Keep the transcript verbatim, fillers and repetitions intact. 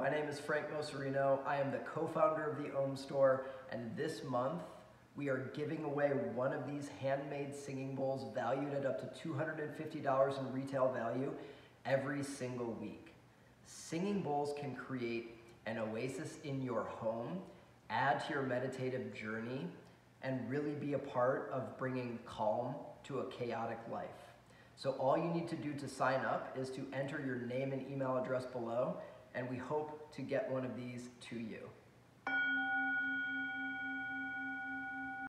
My name is Frank Moserino. I am the co-founder of the Ohm Store, and this month we are giving away one of these handmade singing bowls valued at up to two hundred fifty dollars in retail value every single week. Singing bowls can create an oasis in your home, add to your meditative journey, and really be a part of bringing calm to a chaotic life. So all you need to do to sign up is to enter your name and email address below, and we hope to get one of these to you.